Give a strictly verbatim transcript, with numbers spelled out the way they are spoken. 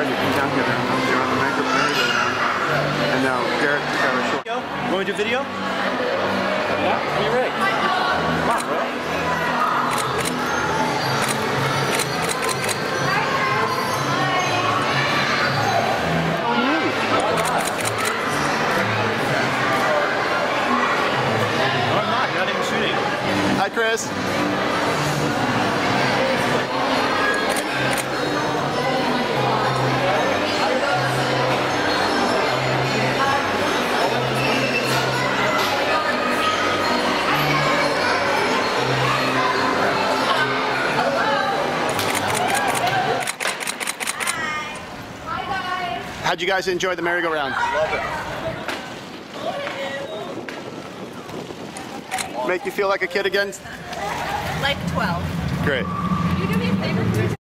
you come down here, they're on, they're on the merry-go-round. And now Garrett got a short. You want to do video? Yeah? Are you ready? Come on, bro. No, I'm not. You're not even shooting. Hi, Kris. How'd you guys enjoy the merry-go-round? Love it. Make you feel like a kid again? Like twelve. Great. Can you do me a favor?